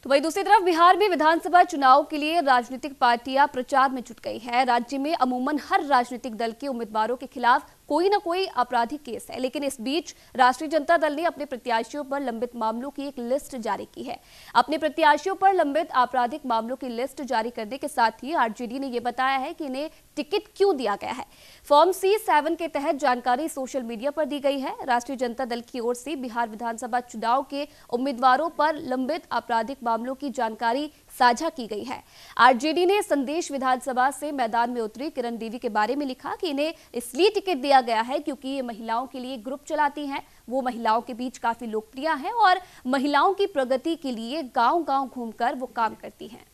तो वहीं दूसरी तरफ बिहार में विधानसभा चुनाव के लिए राजनीतिक पार्टियां प्रचार में जुट गई है। राज्य में अमूमन हर राजनीतिक दल के उम्मीदवारों के खिलाफ कोई न कोई आपराधिक केस है, लेकिन इस बीच राष्ट्रीय जनता दल ने अपने प्रत्याशियों पर लंबित मामलों की एक लिस्ट जारी की है। अपने प्रत्याशियों पर लंबित आपराधिक मामलों की लिस्ट जारी करने के साथ ही आरजेडी ने यह बताया है कि इन्हें टिकट क्यों दिया गया है। फॉर्म C7 के तहत जानकारी सोशल मीडिया पर दी गई है। राष्ट्रीय जनता दल की ओर से बिहार विधानसभा चुनाव के उम्मीदवारों पर लंबित आपराधिक मामलों की जानकारी साझा की गई है। आरजेडी ने संदेश विधानसभा से मैदान में उतरी किरण देवी के बारे में लिखा कि इन्हें इसलिए टिकट दिया गया है क्योंकि ये महिलाओं के लिए ग्रुप चलाती हैं। वो महिलाओं के बीच काफी लोकप्रिय हैं और महिलाओं की प्रगति के लिए गांव-गांव घूमकर वो काम करती हैं।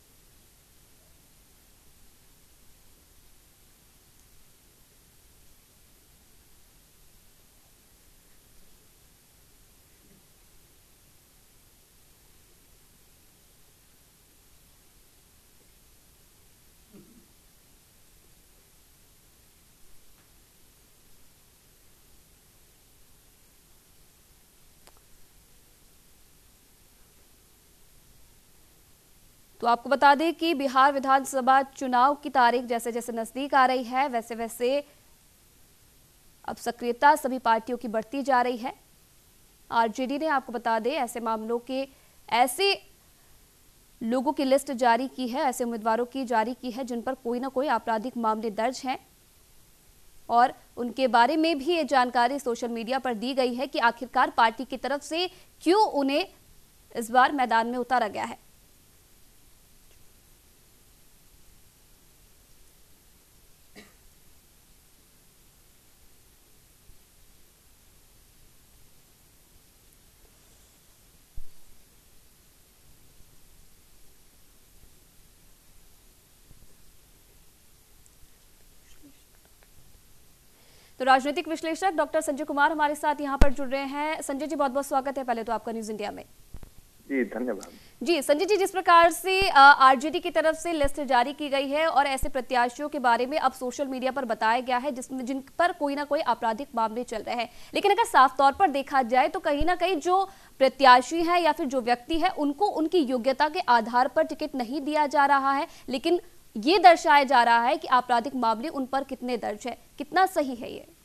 तो आपको बता दें कि बिहार विधानसभा चुनाव की तारीख जैसे जैसे नजदीक आ रही है, वैसे वैसे अब सक्रियता सभी पार्टियों की बढ़ती जा रही है। आरजेडी ने आपको बता दें ऐसे मामलों के ऐसे लोगों की लिस्ट जारी की है, ऐसे उम्मीदवारों की जारी की है जिन पर कोई ना कोई आपराधिक मामले दर्ज हैं और उनके बारे में भी ये जानकारी सोशल मीडिया पर दी गई है कि आखिरकार पार्टी की तरफ से क्यों उन्हें इस बार मैदान में उतारा गया है। तो राजनीतिक विश्लेषक डॉक्टर संजय कुमार हमारे साथ यहां पर जुड़ रहे हैं। संजय जी, बहुत बहुत स्वागत है पहले तो आपका न्यूज इंडिया में। जी धन्यवाद। जी संजय जी, जिस प्रकार से आरजेडी की तरफ से लिस्ट जारी की गई है और ऐसे प्रत्याशियों के बारे में अब सोशल मीडिया पर बताया गया है जिसमें जिन पर कोई ना कोई आपराधिक मामले चल रहे हैं, लेकिन अगर साफ तौर पर देखा जाए तो कहीं ना कहीं जो प्रत्याशी है या फिर जो व्यक्ति है उनको उनकी योग्यता के आधार पर टिकट नहीं दिया जा रहा है, लेकिन ये दर्शाया जा रहा है कि आपराधिक मामले उन पर कितने दर्ज है। कितना सही है ये?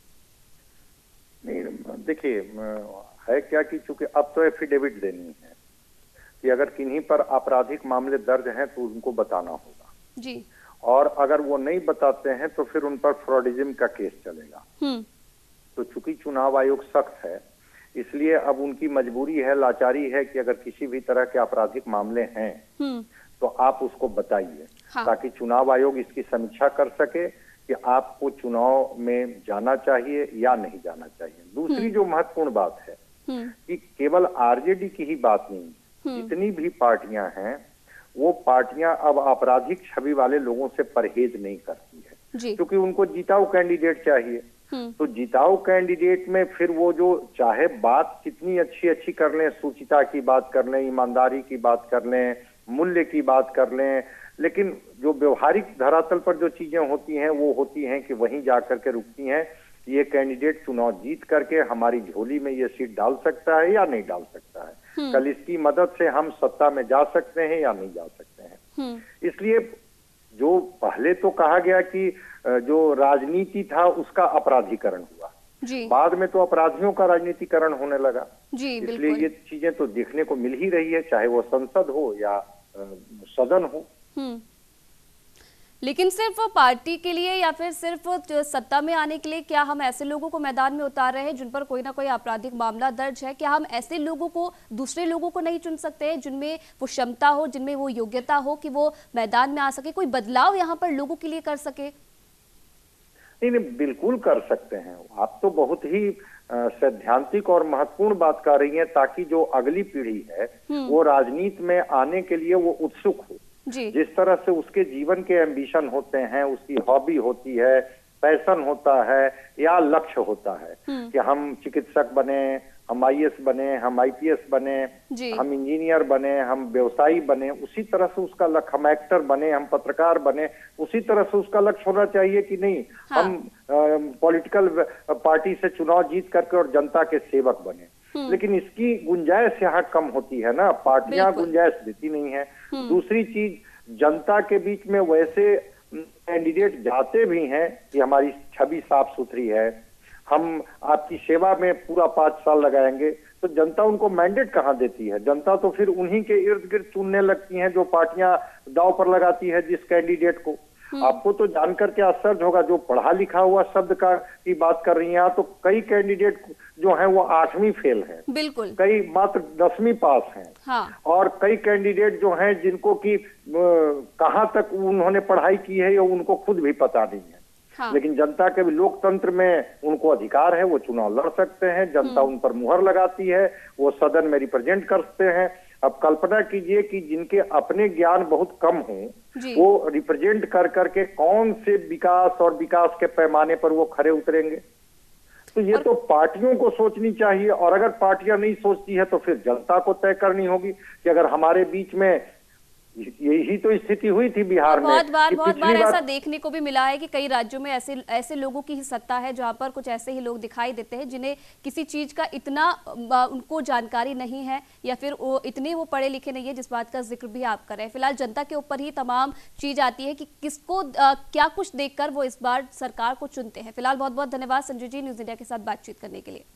नहीं, देखिए है क्या कि चूंकि अब तो एफिडेविट देनी है कि अगर किन्हीं पर आपराधिक मामले दर्ज हैं तो उनको बताना होगा जी, और अगर वो नहीं बताते हैं तो फिर उन पर फ्रॉडिज्म का केस चलेगा। तो चूंकि चुनाव आयोग सख्त है, इसलिए अब उनकी मजबूरी है, लाचारी है कि अगर किसी भी तरह के आपराधिक मामले हैं तो आप उसको बताइए। हाँ। ताकि चुनाव आयोग इसकी समीक्षा कर सके कि आपको चुनाव में जाना चाहिए या नहीं जाना चाहिए। दूसरी जो महत्वपूर्ण बात है कि केवल आरजेडी की ही बात नहीं, जितनी भी पार्टियां हैं वो पार्टियां अब आपराधिक छवि वाले लोगों से परहेज नहीं करती है, क्योंकि उनको जिताऊ कैंडिडेट चाहिए। तो जिताऊ कैंडिडेट में फिर वो जो चाहे बात कितनी अच्छी अच्छी कर लें, शुचिता की बात कर लें, ईमानदारी की बात कर लें, मूल्य की बात कर लें, लेकिन जो व्यवहारिक धरातल पर जो चीजें होती हैं वो होती हैं कि वहीं जाकर के रुकती हैं। ये कैंडिडेट चुनाव जीत करके हमारी झोली में ये सीट डाल सकता है या नहीं डाल सकता है, कल इसकी मदद से हम सत्ता में जा सकते हैं या नहीं जा सकते हैं। इसलिए जो पहले तो कहा गया कि जो राजनीति था उसका अपराधीकरण हुआ, बाद में तो अपराधियों का राजनीतिकरण होने लगा। इसलिए ये चीजें तो देखने को मिल ही रही है, चाहे वो संसद हो या सदन हो। लेकिन सिर्फ पार्टी के लिए या फिर सिर्फ सत्ता में आने के लिए क्या हम ऐसे लोगों को मैदान में उतार रहे हैं जिन पर कोई ना कोई आपराधिक मामला दर्ज है? क्या हम ऐसे लोगों को, दूसरे लोगों को नहीं चुन सकते हैं जिनमें वो क्षमता हो, जिनमें वो योग्यता हो कि वो मैदान में आ सके, कोई बदलाव यहाँ पर लोगों के लिए कर सके? नहीं, बिल्कुल कर सकते हैं। आप तो बहुत ही सैद्धांतिक और महत्वपूर्ण बात कर रही हैं, ताकि जो अगली पीढ़ी है वो राजनीति में आने के लिए वो उत्सुक हो। जिस तरह से उसके जीवन के एम्बिशन होते हैं, उसकी हॉबी होती है, पैशन होता है या लक्ष्य होता है कि हम चिकित्सक बने, हम आईएएस बने, हम आईपीएस बने, हम इंजीनियर बने, हम व्यवसायी बने, उसी तरह से उसका लक्ष्य, हम एक्टर बने, हम पत्रकार बने, उसी तरह से उसका लक्ष्य होना चाहिए कि नहीं हम पॉलिटिकल पार्टी से चुनाव जीत करके और जनता के सेवक बने। लेकिन इसकी गुंजाइश यहाँ कम होती है ना, पार्टियां गुंजाइश देती नहीं है। दूसरी चीज, जनता के बीच में वैसे कैंडिडेट जाते भी हैं कि हमारी छवि साफ सुथरी है, हम आपकी सेवा में पूरा 5 साल लगाएंगे, तो जनता उनको मैंडेट कहाँ देती है? जनता तो फिर उन्हीं के इर्द गिर्द चुनने लगती हैं जो पार्टियां दांव पर लगाती है जिस कैंडिडेट को। आपको तो जानकर के आश्चर्य होगा, जो पढ़ा लिखा हुआ शब्द की बात कर रही हैं, तो कई कैंडिडेट जो हैं वो 8वीं फेल हैं, बिल्कुल, कई मात्र 10वीं पास हैं। हाँ। और कई कैंडिडेट जो हैं जिनको कि कहाँ तक उन्होंने पढ़ाई की है ये उनको खुद भी पता नहीं है। हाँ। लेकिन जनता के लोकतंत्र में उनको अधिकार है, वो चुनाव लड़ सकते हैं, जनता उन पर मुहर लगाती है, वो सदन में रिप्रेजेंट करते हैं। अब कल्पना कीजिए कि जिनके अपने ज्ञान बहुत कम हो, वो रिप्रेजेंट कर करके कौन से विकास और विकास के पैमाने पर वो खरे उतरेंगे? तो ये तो पार्टियों को सोचनी चाहिए, और अगर पार्टियां नहीं सोचती है तो फिर जनता को तय करनी होगी कि अगर हमारे बीच में यही तो स्थिति हुई थी बिहार में। बहुत बार ऐसा देखने को भी मिला है कि कई राज्यों में ऐसे लोगों की ही सत्ता है जहां पर कुछ ऐसे ही लोग दिखाई देते हैं जिन्हें किसी चीज का इतना उनको जानकारी नहीं है, या फिर वो पढ़े लिखे नहीं है, जिस बात का जिक्र भी आप कर रहे हैं। फिलहाल जनता के ऊपर ही तमाम चीज आती है कि किसको क्या कुछ देखकर वो इस बार सरकार को चुनते हैं। फिलहाल बहुत बहुत धन्यवाद संजय जी, न्यूज इंडिया के साथ बातचीत करने के लिए।